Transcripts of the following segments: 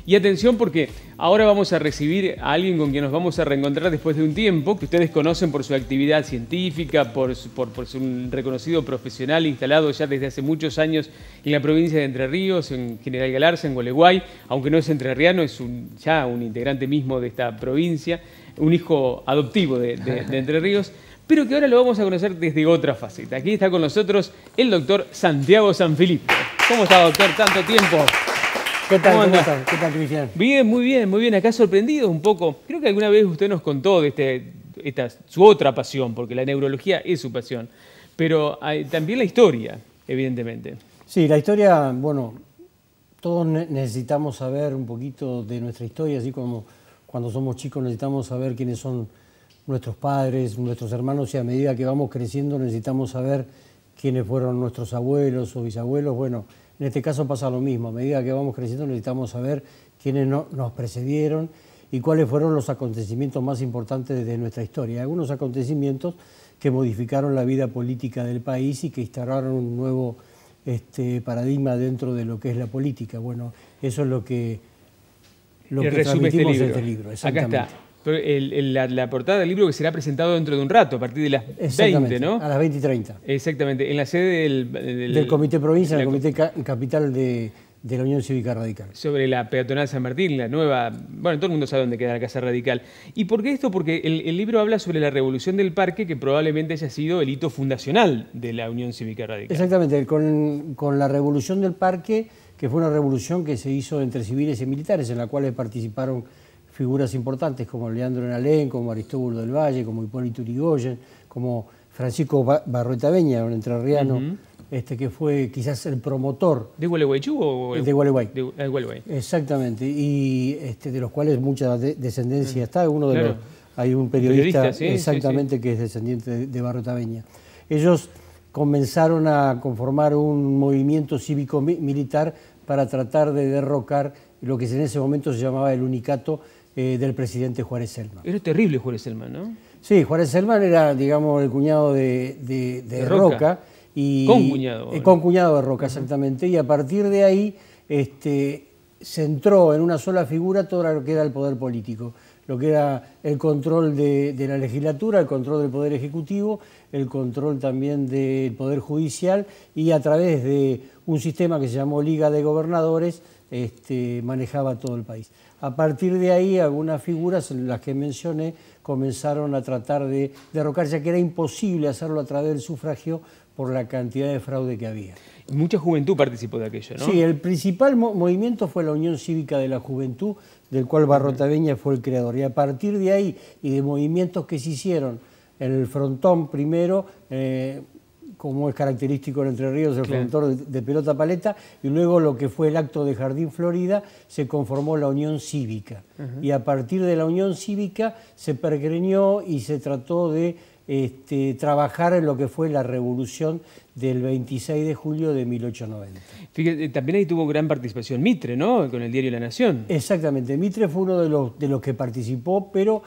Y atención porque ahora vamos a recibir a alguien con quien nos vamos a reencontrar después de un tiempo, que ustedes conocen por su actividad científica, por ser un reconocido profesional instalado ya desde hace muchos años en la provincia de Entre Ríos, en General Galarza, en Gualeguay, aunque no es entrerriano, es ya un integrante mismo de esta provincia, un hijo adoptivo de Entre Ríos, pero que ahora lo vamos a conocer desde otra faceta. Aquí está con nosotros el doctor Santiago Sanfilippo. ¿Cómo está, doctor? Tanto tiempo. ¿Qué tal? ¿Cómo estás? ¿Qué tal, Cristian? Bien, muy bien, muy bien. Acá sorprendido un poco. Creo que alguna vez usted nos contó de su otra pasión, porque la neurología es su pasión, pero también la historia, evidentemente. Sí, la historia, bueno, todos necesitamos saber un poquito de nuestra historia, así como cuando somos chicos necesitamos saber quiénes son nuestros padres, nuestros hermanos, y a medida que vamos creciendo necesitamos saber quiénes fueron nuestros abuelos o bisabuelos. Bueno, en este caso pasa lo mismo, a medida que vamos creciendo necesitamos saber quiénes nos precedieron y cuáles fueron los acontecimientos más importantes de nuestra historia. Algunos acontecimientos que modificaron la vida política del país y que instauraron un nuevo paradigma dentro de lo que es la política. Bueno, eso es lo que transmitimos en este libro. Exactamente. Acá está. Pero la portada del libro que será presentado dentro de un rato, a partir de las 20, ¿no? A las 20:30. Exactamente, en la sede del Comité Provincia, del Comité Capital de la Unión Cívica Radical. Sobre la peatonal San Martín, la nueva... Bueno, todo el mundo sabe dónde queda la Casa Radical. ¿Y por qué esto? Porque el libro habla sobre la revolución del Parque, que probablemente haya sido el hito fundacional de la Unión Cívica Radical. Exactamente, con la revolución del Parque, que fue una revolución que se hizo entre civiles y militares, en la cual participaron figuras importantes como Leandro Enalén, como Aristóbulo del Valle, como Hipólito Yrigoyen, como Francisco Barruetaveña, un entrerriano, que fue quizás el promotor. ¿De Gualeguaychú o...? De Gualeguay. De Gualeguay. Exactamente, y de los cuales mucha descendencia está. Uno de hay un periodista sí, exactamente sí. Que es descendiente de Barruetaveña. Ellos comenzaron a conformar un movimiento cívico-militar para tratar de derrocar lo que en ese momento se llamaba el unicato del presidente Juárez Celman. Era terrible Juárez Celman, ¿no? Sí, Juárez Celman era, digamos, el cuñado de Roca. Concuñado de Roca, exactamente. Y a partir de ahí se entró en una sola figura todo lo que era el poder político, lo que era el control de la legislatura, el control del poder ejecutivo, el control también del poder judicial, y a través de un sistema que se llamó Liga de Gobernadores manejaba todo el país. A partir de ahí, algunas figuras, las que mencioné, comenzaron a tratar de derrocar, ya que era imposible hacerlo a través del sufragio por la cantidad de fraude que había. Mucha juventud participó de aquello, ¿no? Sí, el principal movimiento fue la Unión Cívica de la Juventud, del cual Barruetaveña fue el creador. Y a partir de ahí, y de movimientos que se hicieron en el frontón primero, como es característico en Entre Ríos, el frontón de pelota paleta, y luego lo que fue el acto de Jardín Florida, se conformó la Unión Cívica. Y a partir de la Unión Cívica se pergreñó y se trató de trabajar en lo que fue la revolución del 26 de julio de 1890. Fíjate, también ahí tuvo gran participación Mitre, ¿no? Con el diario La Nación. Exactamente, Mitre fue uno de los que participó, pero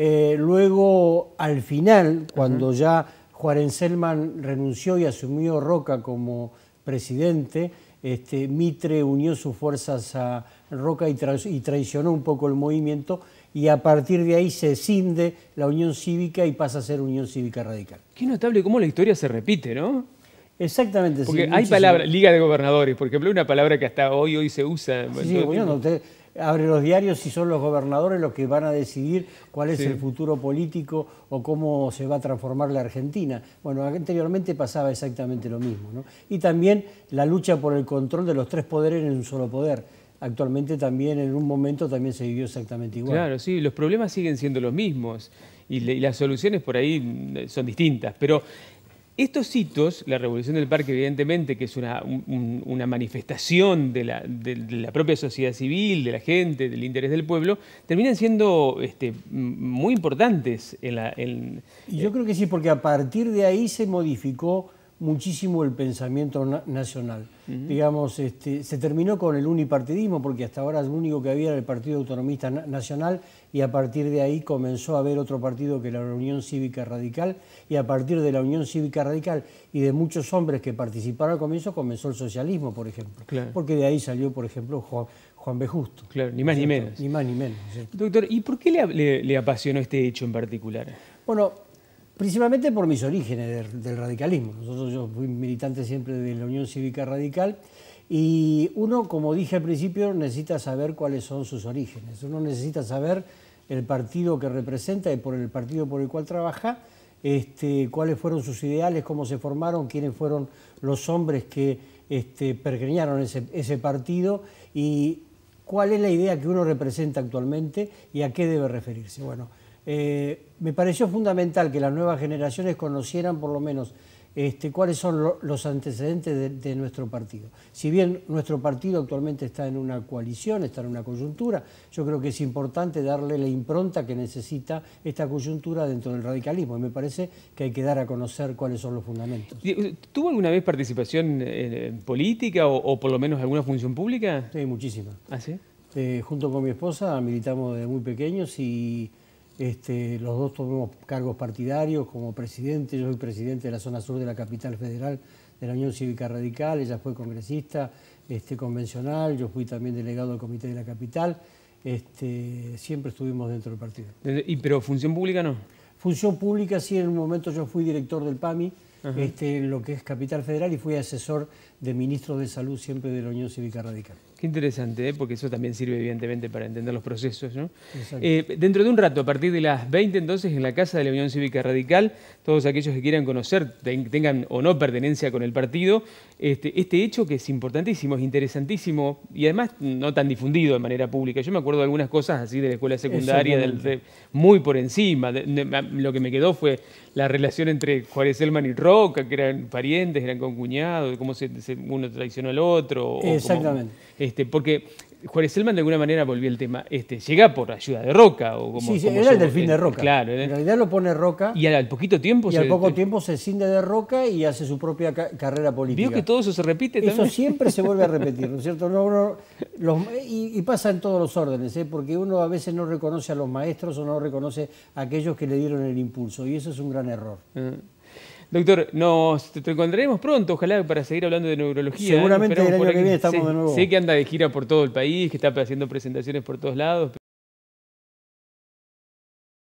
luego, al final, cuando ya Juárez Celman renunció y asumió Roca como presidente, Mitre unió sus fuerzas a Roca y traicionó un poco el movimiento, y a partir de ahí se escinde la Unión Cívica y pasa a ser Unión Cívica Radical. Qué notable cómo la historia se repite, ¿no? Exactamente. Porque hay palabras, Liga de Gobernadores, por ejemplo, una palabra que hasta hoy se usa. Sí, bueno, usted abre los diarios y son los gobernadores los que van a decidir cuál es el futuro político o cómo se va a transformar la Argentina. Bueno, anteriormente pasaba exactamente lo mismo, ¿no? Y también la lucha por el control de los tres poderes en un solo poder. Actualmente también, en un momento, también se vivió exactamente igual. Claro, sí, los problemas siguen siendo los mismos y las soluciones por ahí son distintas, pero estos hitos, la Revolución del Parque, evidentemente, que es una manifestación de la propia sociedad civil, de la gente, del interés del pueblo, terminan siendo muy importantes. Yo creo que sí, porque a partir de ahí se modificó muchísimo el pensamiento nacional. Digamos, se terminó con el unipartidismo, porque hasta ahora lo único que había era el Partido Autonomista Nacional, y a partir de ahí comenzó a haber otro partido que era la Unión Cívica Radical, y a partir de la Unión Cívica Radical y de muchos hombres que participaron al comienzo, comenzó el socialismo, por ejemplo. Claro. Porque de ahí salió, por ejemplo, Juan B. Justo. Claro, ni más ni ¿cierto? menos. Ni más ni menos, ¿cierto? Doctor, ¿y por qué le apasionó este hecho en particular? Bueno, principalmente por mis orígenes del radicalismo. Yo fui militante siempre de la Unión Cívica Radical y uno, como dije al principio, necesita saber cuáles son sus orígenes. Uno necesita saber el partido que representa y por el partido por el cual trabaja, cuáles fueron sus ideales, cómo se formaron, quiénes fueron los hombres que pergeñaron ese partido y cuál es la idea que uno representa actualmente y a qué debe referirse. Bueno, me pareció fundamental que las nuevas generaciones conocieran por lo menos cuáles son los antecedentes de nuestro partido. Si bien nuestro partido actualmente está en una coalición, está en una coyuntura, yo creo que es importante darle la impronta que necesita esta coyuntura dentro del radicalismo y me parece que hay que dar a conocer cuáles son los fundamentos. ¿Tuvo alguna vez participación en política o por lo menos alguna función pública? Sí, muchísima. ¿Ah, sí? Junto con mi esposa militamos desde muy pequeños y los dos tuvimos cargos partidarios como presidente. Yo soy presidente de la zona sur de la capital federal de la Unión Cívica Radical, ella fue congresista convencional, yo fui también delegado del comité de la capital, siempre estuvimos dentro del partido. ¿Pero función pública no? Función pública sí, en un momento yo fui director del PAMI, en lo que es Capital Federal y fui asesor de ministros de salud siempre de la Unión Cívica Radical. Qué interesante, porque eso también sirve evidentemente para entender los procesos, ¿no? Dentro de un rato, a partir de las 20 entonces, en la Casa de la Unión Cívica Radical, todos aquellos que quieran conocer, tengan o no pertenencia con el partido, este hecho que es importantísimo, es interesantísimo y además no tan difundido de manera pública. Yo me acuerdo de algunas cosas así de la escuela secundaria, muy por encima. Lo que me quedó fue la relación entre Juárez Celman y Roca, que eran parientes, eran concuñados, de cómo uno traicionó al otro. Exactamente. Porque Juárez Celman de alguna manera volvió el tema. Llega por ayuda de Roca. O como, sí, era el delfín de Roca. Claro. En realidad lo pone Roca. Y al poquito tiempo tiempo se cinde de Roca y hace su propia carrera política. ¿Vio que todo eso se repite también? Eso siempre se vuelve a repetir, ¿no es cierto? Y pasa en todos los órdenes, porque uno a veces no reconoce a los maestros o no reconoce a aquellos que le dieron el impulso, y eso es un gran error. Doctor, te encontraremos pronto, ojalá, para seguir hablando de neurología. Seguramente el año que viene estamos de nuevo. Sé que anda de gira por todo el país, que está haciendo presentaciones por todos lados.